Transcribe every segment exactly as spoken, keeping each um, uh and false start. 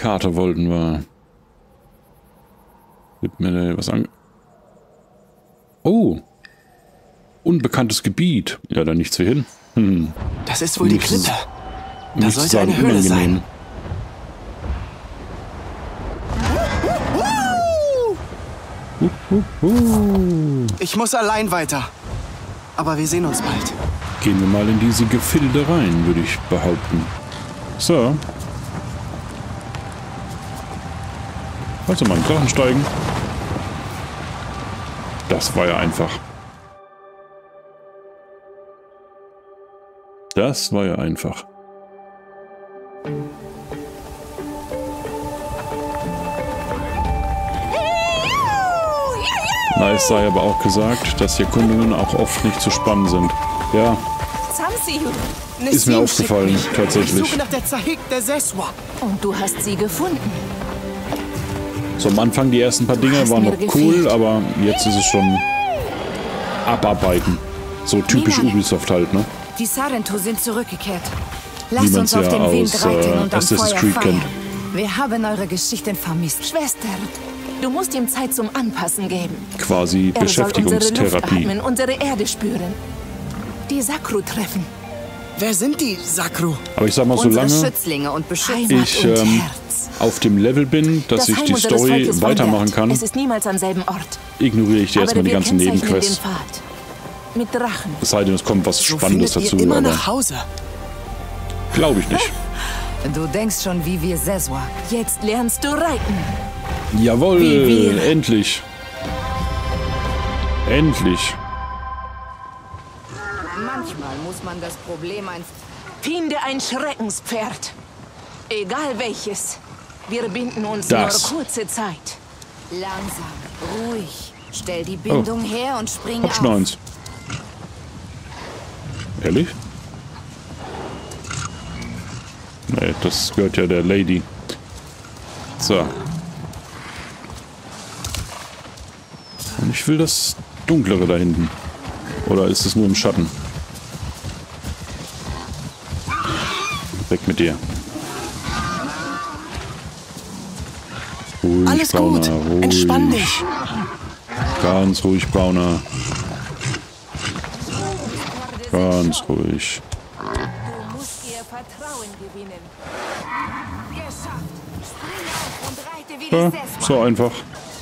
Karte wollten wir. Gibt mir was an. Oh! Unbekanntes Gebiet. Ja, da nichts wie hin. Hm. Das ist wohl die Nichts- Klippe. Da nichts sollte sagen, eine Höhle unangenehm. sein. Uh, uh, uh. Ich muss allein weiter. Aber wir sehen uns bald. Gehen wir mal in diese Gefilde rein, würde ich behaupten. So. Also mal in Drachen steigen. Das war ja einfach. Das war ja einfach. Nice sei aber auch gesagt, dass die Erkundungen auch oft nicht zu spannend sind. Ja, ist mir aufgefallen, Ich tatsächlich. suche nach der Zahik der Seswa. Und du hast sie gefunden. So am Anfang die ersten paar Dinge hast waren mir noch gefehlt. cool, aber jetzt ist es schon abarbeiten. So typisch Minale. Ubisoft halt, ne? Die Sarentu sind zurückgekehrt. Wie Lasst man's uns auf ja den Wind aus, reiten äh, und am Assassin's Feuer Creed feiern. kennt. Wir haben eure Geschichten vermisst. Schwester, du musst ihm Zeit zum Anpassen geben. Quasi Er soll unsere Luft Beschäftigungstherapie. atmen, unsere Erde spüren. Die Sakru treffen. Wer sind die Sakru? Aber ich sag mal, Unsere solange Schützlinge und Beschützer. ich und ähm, Herz. auf dem Level bin, dass Das ich Heim die unseres Story Volkes weitermachen wandert. kann, Es ist niemals am selben Ort. ignoriere ich die Aber erstmal die wir ganzen kennzeichnen Nebenquests. den Pfad. Mit Drachen. Es sei denn, es kommt was So Spannendes findet dazu, ihr immer aber nach Hause. glaube ich nicht. Du denkst schon wie wir Seswa. Jetzt lernst du reiten. Jawohl, Wie wir. endlich. Endlich. Manchmal muss man das Problem ein... Finde ein Schreckenspferd. Egal welches. Wir binden uns Das. nur kurze Zeit. Langsam, ruhig. Stell die Bindung her und spring Hab auf. schon eins. Ehrlich? Nee, das gehört ja der Lady. So. Und ich will das Dunklere da hinten. Oder ist es nur im Schatten? Weg mit dir. Ruhig, Alles Brauner, gut. ruhig. Entspann dich. Ganz ruhig, Brauner. Ganz ruhig. Du musst ihr Vertrauen gewinnen. Geschafft. Spring auf und reite wie Ja, die Seswa. so einfach.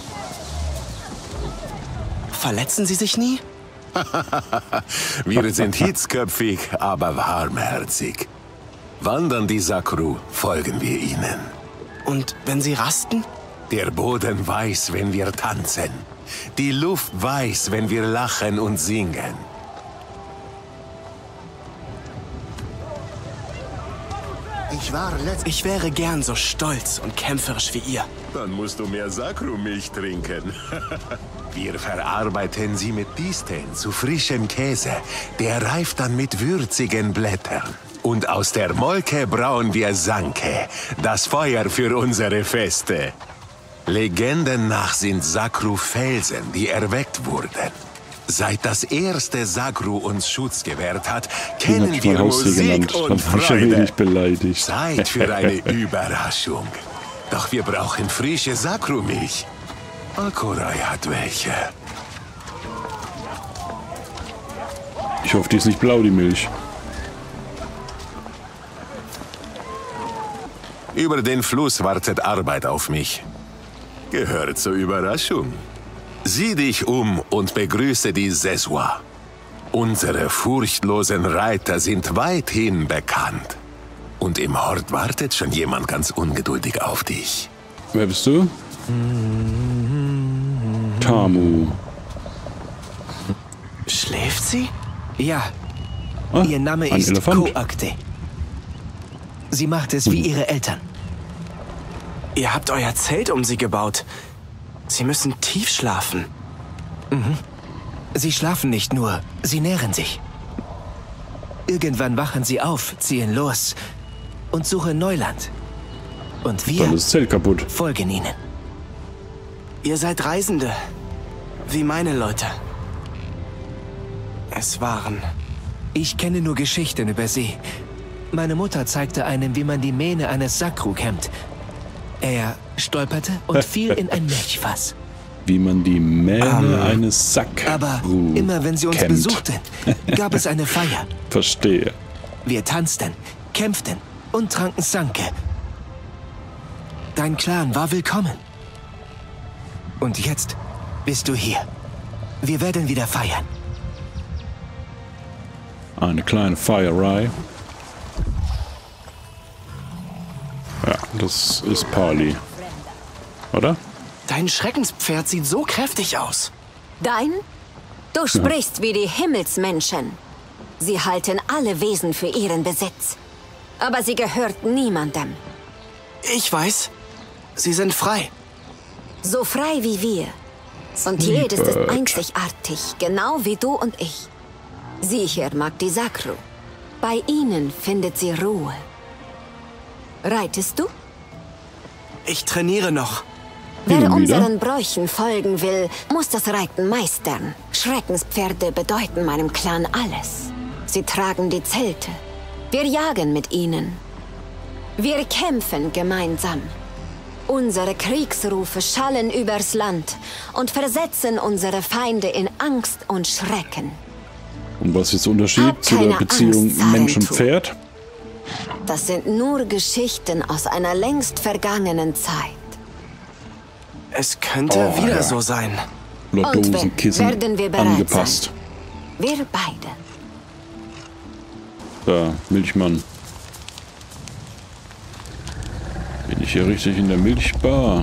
Verletzen Sie sich nie? Wir sind hitzköpfig, aber warmherzig. Wandern die Sakru, folgen wir ihnen. Und wenn Sie rasten? Der Boden weiß, wenn wir tanzen. Die Luft weiß, wenn wir lachen und singen. Ich war letzt... Ich wäre gern so stolz und kämpferisch wie ihr. Dann musst du mehr Sakru-Milch trinken. Wir verarbeiten sie mit Disteln zu frischem Käse. Der reift dann mit würzigen Blättern. Und aus der Molke brauen wir Sanke, das Feuer für unsere Feste. Legenden nach sind Sakru Felsen, die erweckt wurden. Seit das erste Sakru uns Schutz gewährt hat, Den hab kennen ich mal wir Haustier Musik genannt. und Dann war ich ja Freude. wenig beleidigt. Zeit für eine Überraschung. Doch wir brauchen frische Sakru-Milch. Alkorai hat welche. Ich hoffe, die ist nicht blau, die Milch. Über den Fluss wartet Arbeit auf mich. Gehört zur Überraschung. Sieh dich um und begrüße die Seswa. Unsere furchtlosen Reiter sind weithin bekannt. Und im Hort wartet schon jemand ganz ungeduldig auf dich. Wer bist du? Tamu. Schläft sie? Ja. Ah, Ihr Name ein ist Elefant. Koakte. Sie macht es wie ihre Eltern. Ihr habt euer Zelt um sie gebaut. Sie müssen tief schlafen. Mhm. Sie schlafen nicht nur, sie nähren sich. Irgendwann wachen sie auf, ziehen los und suchen Neuland. Und wir Dann ist das Zelt kaputt. folgen ihnen. Ihr seid Reisende, wie meine Leute. Es waren... Ich kenne nur Geschichten über sie. Meine Mutter zeigte einem, wie man die Mähne eines Sakru kämmt. Er stolperte und fiel in ein Milchfass. Wie man die Mähne um, eines Sack. Aber immer wenn sie uns kennt. besuchte, gab es eine Feier. Verstehe. Wir tanzten, kämpften und tranken Sanke. Dein Clan war willkommen. Und jetzt bist du hier. Wir werden wieder feiern. Eine kleine Feierei. Ja, das ist Pali. Oder? Dein Schreckenspferd sieht so kräftig aus. Dein? Du sprichst ja wie die Himmelsmenschen. Sie halten alle Wesen für ihren Besitz. Aber sie gehört niemandem. Ich weiß. Sie sind frei. So frei wie wir. Und jedes ist einzigartig, genau wie du und ich. Sie hier mag die Sakru. Bei ihnen findet sie Ruhe. Reitest du? Ich trainiere noch. Wer unseren Bräuchen folgen will, muss das Reiten meistern. Schreckenspferde bedeuten meinem Clan alles. Sie tragen die Zelte. Wir jagen mit ihnen. Wir kämpfen gemeinsam. Unsere Kriegsrufe schallen übers Land und versetzen unsere Feinde in Angst und Schrecken. Und was ist der Unterschied zu der Beziehung Mensch und Pferd? Das sind nur Geschichten aus einer längst vergangenen Zeit. Es könnte oh, wieder ja. so sein. Lordosenkissen werden wir bereit angepasst. Sein. Wir beide. Da, Milchmann. Bin ich hier richtig in der Milchbar?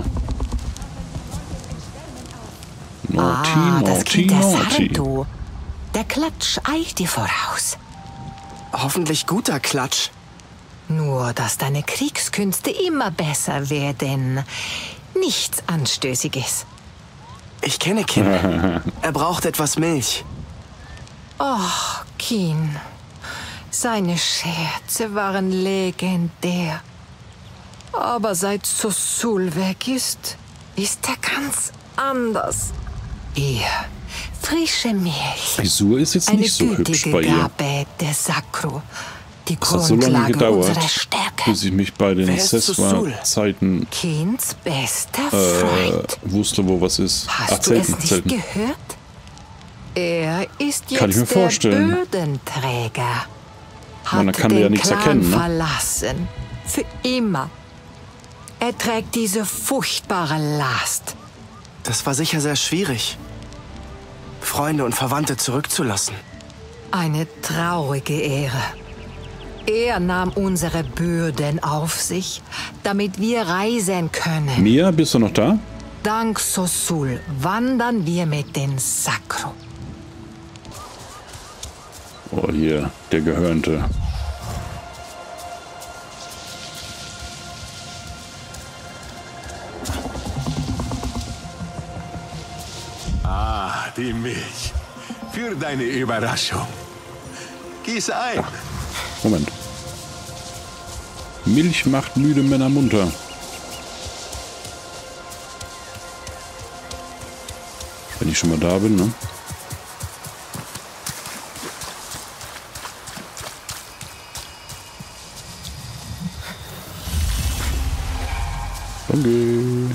Naughty, ah, das naughty, Kind der naughty. Sardo. Der Klatsch eilt dir voraus. Hoffentlich guter Klatsch. Nur, dass deine Kriegskünste immer besser werden. Nichts Anstößiges. Ich kenne Kin. Er braucht etwas Milch. Och, Kin. Seine Scherze waren legendär. Aber seit Sosul weg ist, ist er ganz anders. Er, frische Milch. Frisur ist jetzt nicht so hübsch bei ihr. Eine gütige Gabe der Sakru. Die Es hat so lange Grundlage unserer gedauert, Stärke. bis ich mich bei den Wer ist Seswa-Zeiten Kins bester äh, Freund. wusste, wo was ist. Hast Ach, du Zelten, es nicht Zelten. gehört? Er ist Kann ich mir jetzt der vorstellen. Bürdenträger. Hat Man kann den ja nichts Clan erkennen, ne? verlassen. Für immer. Er trägt diese furchtbare Last. Das war sicher sehr schwierig, Freunde und Verwandte zurückzulassen. Eine traurige Ehre. Er nahm unsere Bürden auf sich, damit wir reisen können. Mia, bist du noch da? Dank Sosul wandern wir mit den Sakru. Oh, hier, der Gehörnte. Ah, die Milch. Für deine Überraschung. Gieß ein. Moment. Milch macht müde Männer munter. Wenn ich schon mal da bin, ne? Okay.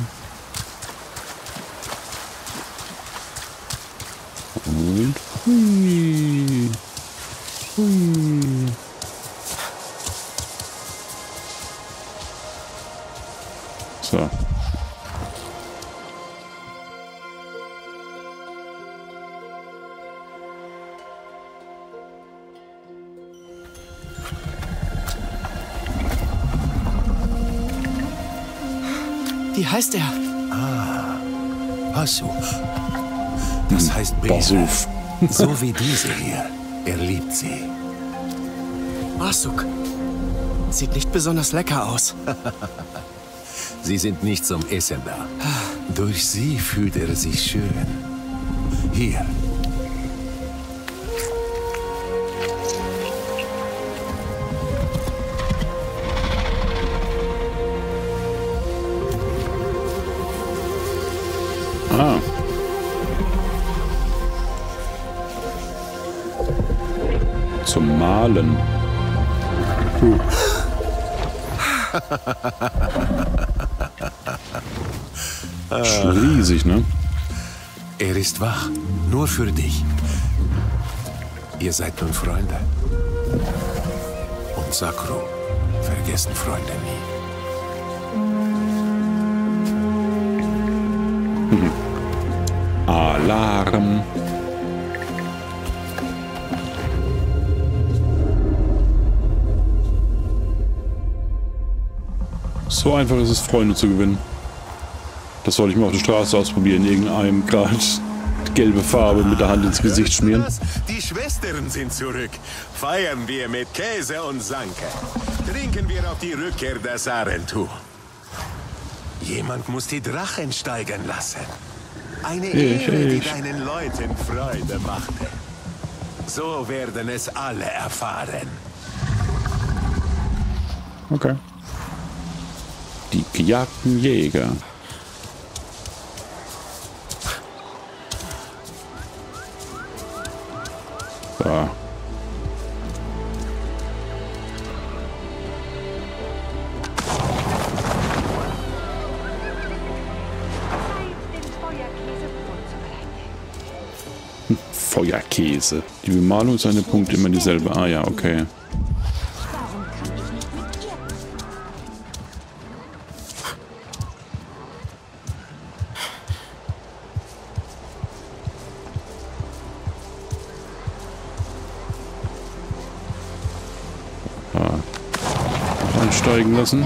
Und hui. Hui. So. Wie heißt er? Ah, Basu. Das heißt Beere. Basuf. So wie diese hier. Er liebt sie. Basuk. Sieht nicht besonders lecker aus. Sie sind nicht zum Essen da. Durch sie fühlt er sich schön. Hier. Ah. Zum Malen. Puh. Äh, riesig, ne? Er ist wach. Nur für dich. Ihr seid nun Freunde. Und Sakru vergessen Freunde nie. Mhm. Alarm. So einfach ist es, Freunde zu gewinnen. Das soll ich mal auf der Straße ausprobieren. Irgendeinem gerade gelbe Farbe mit der Hand ins Gesicht schmieren. Die Schwestern sind zurück. Feiern wir mit Käse und Sanke. Trinken wir auf die Rückkehr der Sarentu. Jemand muss die Drachen steigen lassen. Eine ich, Ehre, ich. die deinen Leuten Freude machte. So werden es alle erfahren. Okay. Die gejagten Jäger. Da. Feuerkäse. Die Bemalung ist eine Punkt immer dieselbe. Ah ja, okay. Ansteigen lassen.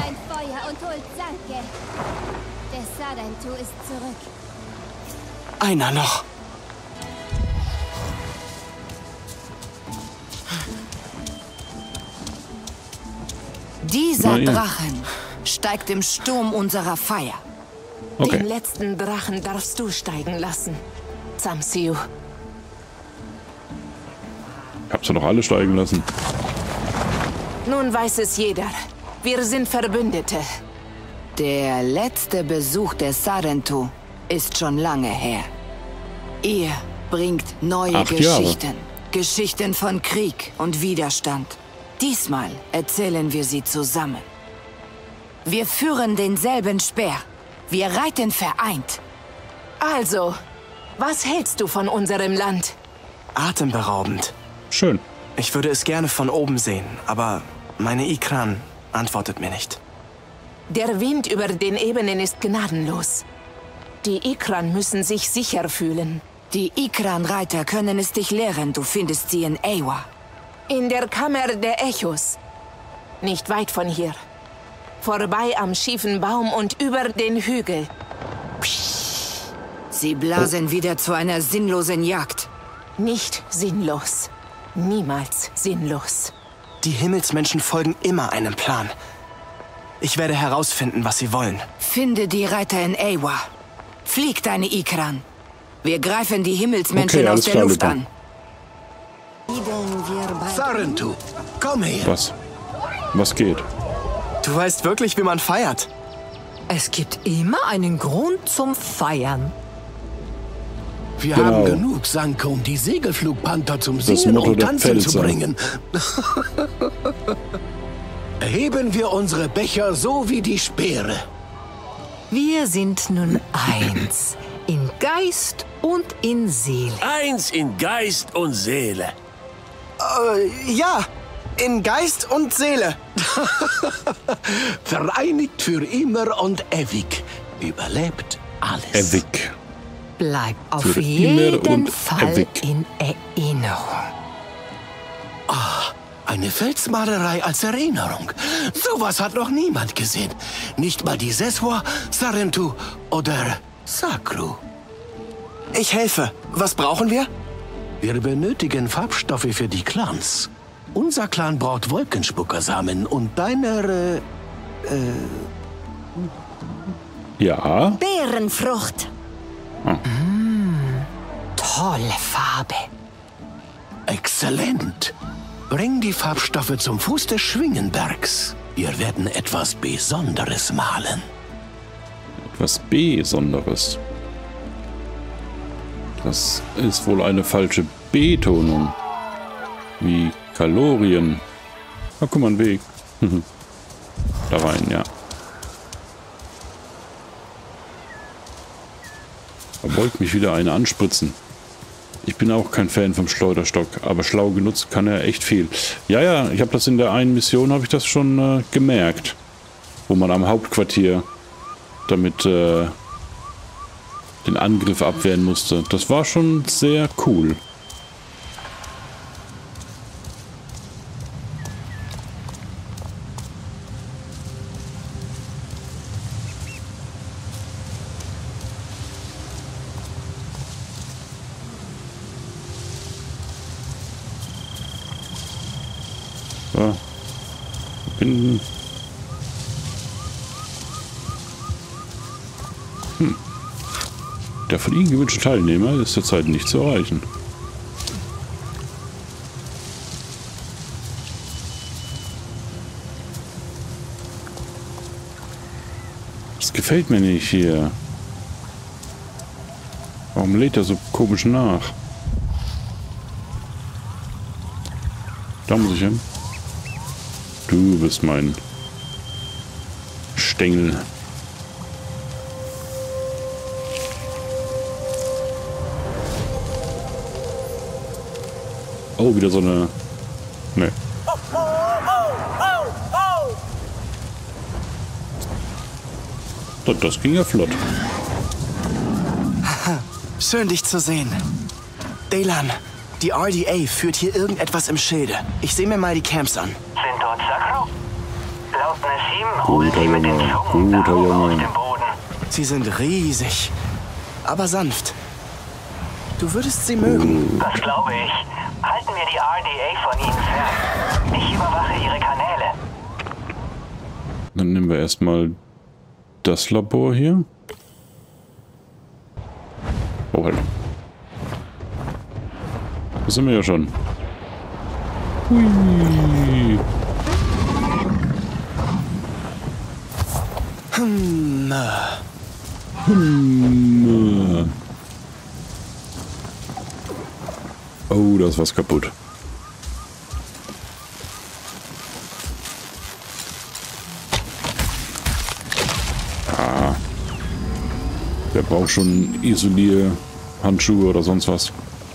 Einer noch. Dieser Drachen steigt im Sturm unserer Feier. Okay. Den letzten Drachen darfst du steigen lassen, Zamsiu. Hab's ja doch alle steigen lassen. Nun weiß es jeder. Wir sind Verbündete. Der letzte Besuch der Sarentu ist schon lange her. Ihr bringt neue Acht Jahre. Geschichten. Geschichten von Krieg und Widerstand. Diesmal erzählen wir sie zusammen. Wir führen denselben Speer. Wir reiten vereint. Also, was hältst du von unserem Land? Atemberaubend. Schön. Ich würde es gerne von oben sehen, aber meine Ikran antwortet mir nicht. Der Wind über den Ebenen ist gnadenlos. Die Ikran müssen sich sicher fühlen. Die Ikran-Reiter können es dich lehren. Du findest sie in Eywa. In der Kammer der Echos. Nicht weit von hier. Vorbei am schiefen Baum und über den Hügel. Sie blasen oh. wieder zu einer sinnlosen Jagd. Nicht sinnlos. Niemals sinnlos. Die Himmelsmenschen folgen immer einem Plan. Ich werde herausfinden, was sie wollen. Finde die Reiter in Eywa. Flieg deine Ikran. Wir greifen die Himmelsmenschen okay, aus der klar, Luft Lupa. an. Sarentu, komm her. Was? Was geht? Du weißt wirklich, wie man feiert. Es gibt immer einen Grund zum Feiern. Wir Genau. haben genug Sanke, um die Segelflugpanther zum Das Singen Motto und der Tanzen zu Pfälzer. bringen. Erheben wir unsere Becher so wie die Speere. Wir sind nun eins. In Geist und in Seele. Eins in Geist und Seele. Äh, ja, in Geist und Seele. Vereinigt für immer und ewig. Überlebt alles. Ewig. Bleib auf Für immer jeden und Fall ewig. in Erinnerung. Eine Felsmalerei als Erinnerung. Sowas hat noch niemand gesehen. Nicht mal die Seswa, Sarentu oder Sakru. Ich helfe. Was brauchen wir? Wir benötigen Farbstoffe für die Clans. Unser Clan braucht Wolkenspuckersamen und deiner, äh, Ja. Bärenfrucht. Mm, tolle Farbe. Exzellent. Bring die Farbstoffe zum Fuß des Schwingenbergs. Wir werden etwas Besonderes malen. Etwas Besonderes. Das ist wohl eine falsche Betonung. Wie Kalorien. Ah, guck mal, ein Weg. Da rein, ja. Da wollte mich wieder eine anspritzen. Ich bin auch kein Fan vom Schleuderstock, aber schlau genutzt kann er echt viel. Ja, ja, ich habe das in der einen Mission, habe ich das schon äh, gemerkt. Wo man am Hauptquartier damit äh, den Angriff abwehren musste. Das war schon sehr cool. So. Bin hm. Der von Ihnen gewünschte Teilnehmer ist zurzeit nicht zu erreichen. Das gefällt mir nicht hier. Warum lädt er so komisch nach? Da muss ich hin. Du bist mein Stängel. Oh, wieder so eine... Ne. Das, das ging ja flott. Schön, dich zu sehen. Daylan, die R D A führt hier irgendetwas im Schilde. Ich sehe mir mal die Camps an. Sind dort Sakro? Laut Nassim holen Guter sie mit den Junge, Zungen guter Nahrung aus Junge. dem Boden. Sie sind riesig, aber sanft. Du würdest sie mögen. Das glaube ich. Halten wir die R D A von ihnen fern. Ich überwache ihre Kanäle. Dann nehmen wir erstmal das Labor hier. Oh, halt. Das sind wir ja schon. Hui. Hm. Hm. Oh, da ist was kaputt. Ah. Wer braucht schon Isolierhandschuhe oder sonst was?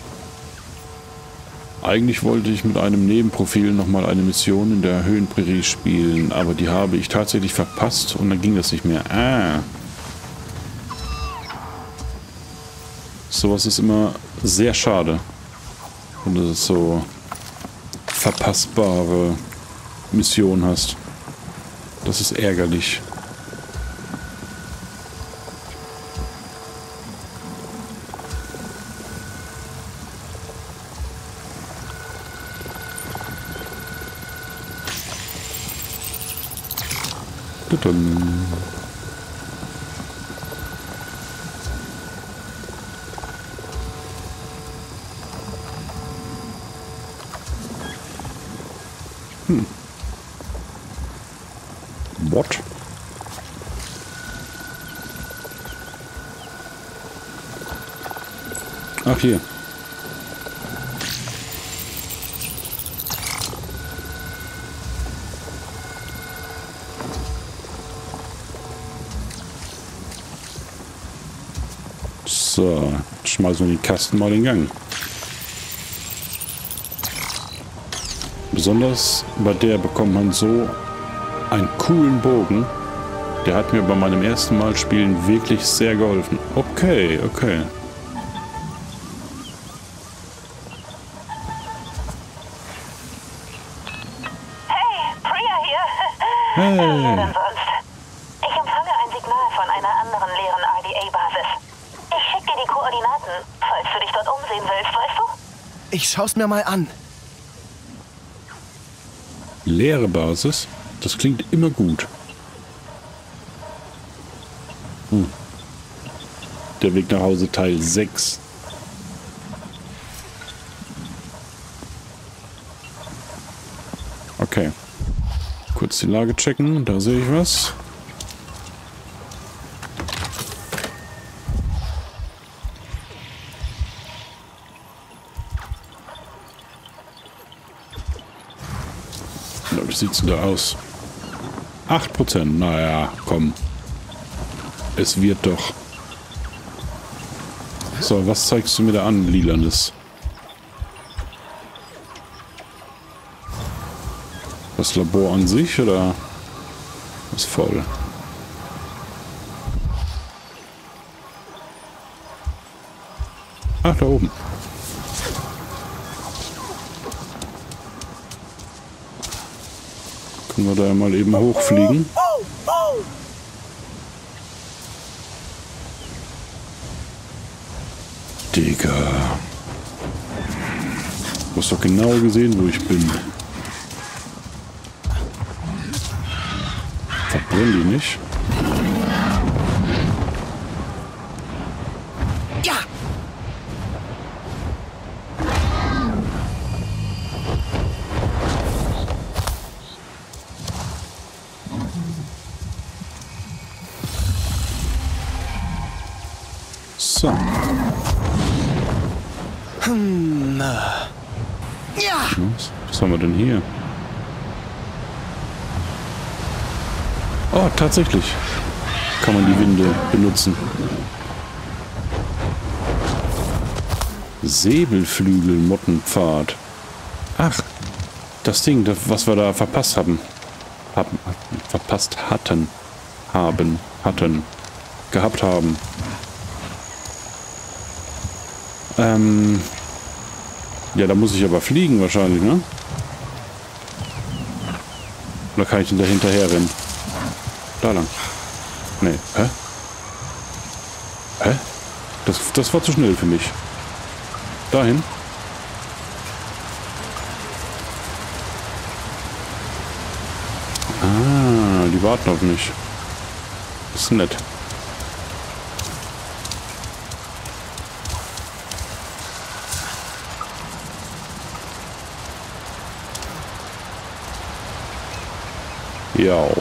Eigentlich wollte ich mit einem Nebenprofil nochmal eine Mission in der Höhenprärie spielen, aber die habe ich tatsächlich verpasst und dann ging das nicht mehr. Ah. Sowas ist immer sehr schade. Wenn du so verpassbare Missionen hast. Das ist ärgerlich. Tudum. Hm. What? Ach, hier. So, schmeißen wir den Kasten mal in Gang. Besonders bei der bekommt man so einen coolen Bogen. Der hat mir bei meinem ersten Mal spielen wirklich sehr geholfen. Okay, okay. Hey, Priya hier. Hey. Wer denn sonst? Ich empfange ein Signal von einer anderen leeren R D A-Basis. Ich schicke dir die Koordinaten, falls du dich dort umsehen willst, weißt du? Ich schau's mir mal an. Leere Basis? Das klingt immer gut. Hm. Der Weg nach Hause Teil sechs. Okay. Kurz die Lage checken. Da sehe ich was. Wie sieht's denn da aus? acht Prozent. Naja, komm. Es wird doch. So, was zeigst du mir da an, Lilanes? Das Labor an sich oder ist voll? Ach, da oben. Können wir da ja mal eben hochfliegen? Digga. Du hast doch genau gesehen, wo ich bin. Verbrennen die nicht? Ja! So. Hm. Ja! Was, was haben wir denn hier? Oh, tatsächlich kann man die Winde benutzen. Säbelflügel, Mottenpfad. Ach, das Ding, das, was wir da verpasst haben. haben. Verpasst hatten. Haben. Hatten. Gehabt haben. Ähm. Ja, da muss ich aber fliegen wahrscheinlich, ne? Oder kann ich denn da hinterher rennen? Da lang. Nee. Hä? Hä? Das, das war zu schnell für mich. Dahin. Ah, die warten auf mich. Ist nett. Ja.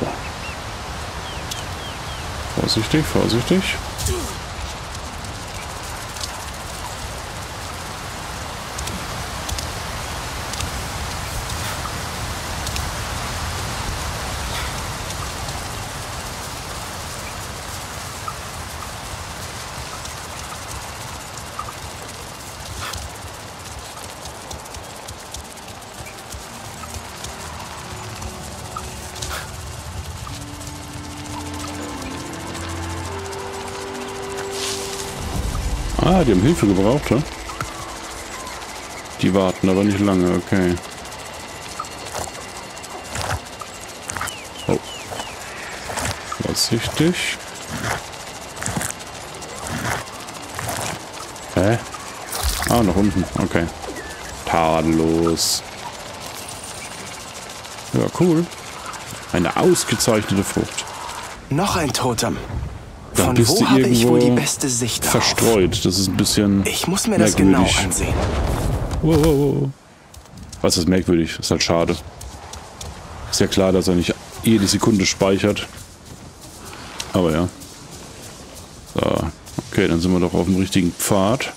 Vorsichtig, vorsichtig. Ah, die haben Hilfe gebraucht, ja? Die warten aber nicht lange, okay. Oh. Vorsichtig. Hä? Ah, nach unten, okay. Tadellos. Ja, cool. Eine ausgezeichnete Frucht. Noch ein Totem. Da Von bist wo du habe ich wohl die irgendwo beste Sicht auf? verstreut. Das ist ein bisschen Ich muss mir das genau merkwürdig. ansehen. Wow, wow, wow. Was ist merkwürdig? Ist halt schade. Ist ja klar, dass er nicht jede Sekunde speichert. Aber ja. So. Okay, dann sind wir doch auf dem richtigen Pfad.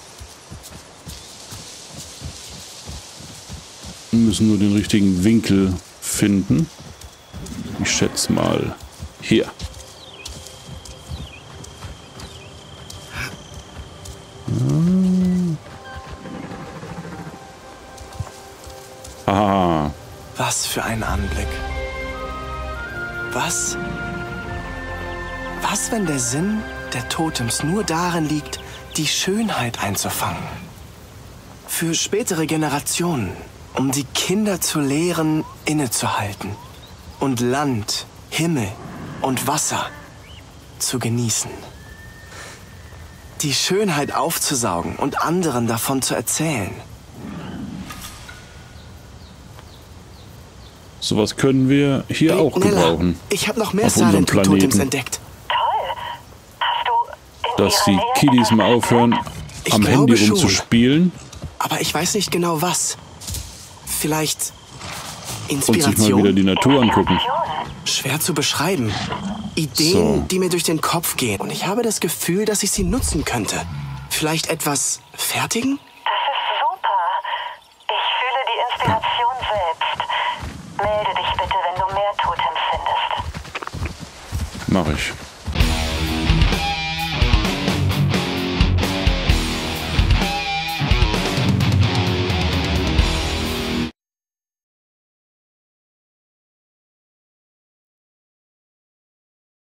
Wir müssen nur den richtigen Winkel finden. Ich schätze mal hier. Ah. Was für ein Anblick. Was? Was, wenn der Sinn der Totems nur darin liegt, die Schönheit einzufangen? Für spätere Generationen, um die Kinder zu lehren, innezuhalten und Land, Himmel und Wasser zu genießen. Die Schönheit aufzusaugen und anderen davon zu erzählen. Sowas können wir hier Hey, auch Nella, gebrauchen. ich habe noch mehr Auf unserem Sarentu-Totems Planeten. entdeckt. Toll. Hast du in Dass ihrer die Nähe Kiddies etwas mal aufhören, Ich am glaube Handy schon. rumzuspielen Aber ich weiß nicht genau was. Vielleicht und sich mal Inspiration? wieder die Natur angucken. Schwer zu beschreiben. Ideen, So. die mir durch den Kopf gehen. Und ich habe das Gefühl, dass ich sie nutzen könnte. Vielleicht etwas fertigen? Das ist super. Ich fühle die Inspiration selbst. Melde dich bitte, wenn du mehr Totems findest. Mach ich.